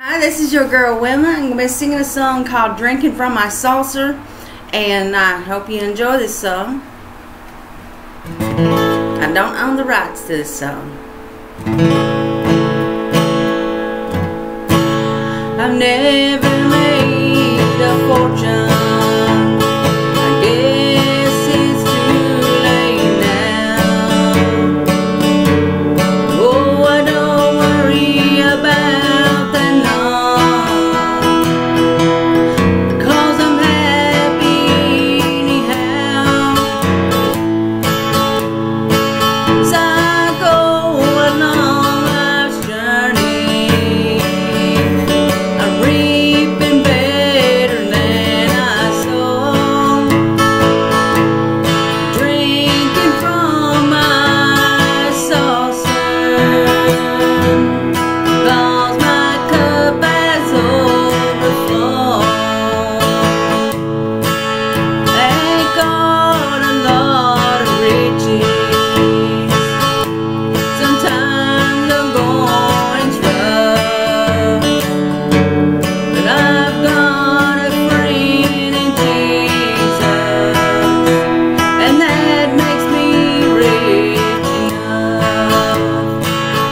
Hi, this is your girl Wilma. I'm going to be singing a song called Drinking from My Saucer, and I hope you enjoy this song. I don't own the rights to this song. I've never made a fortune. I guess it's too late now. Oh, I don't worry about that long, because I'm happy anyhow. As I go along life's journey, I'm reaping better than I sow, drinking from my saucer, 'cause my cup has overflowed. Thank God a lot of riches. Sometimes the going's rough, but I've got a friend in Jesus, and that makes me rich enough.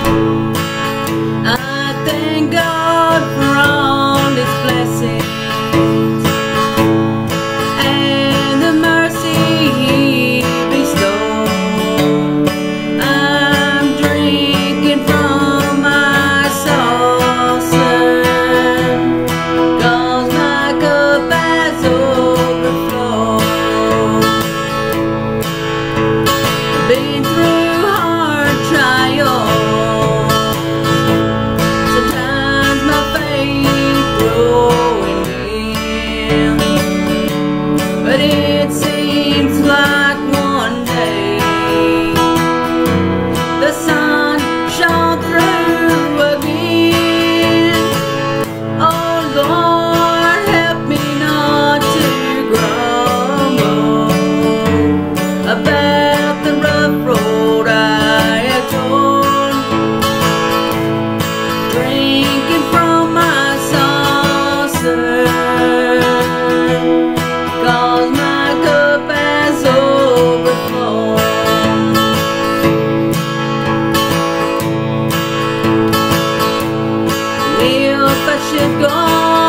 I thank God for all His blessings and the mercy He bestowed. I'm drinking from my saucer, 'cause my cup has overflowed. Been through hard trials, sometimes my faith growing dim, but it seems like one day the sun shone through again. Oh Lord, help me not to grumble about the rough road I have torn. Drinking from my saucer, 'cause my cup has overflowed. If I should go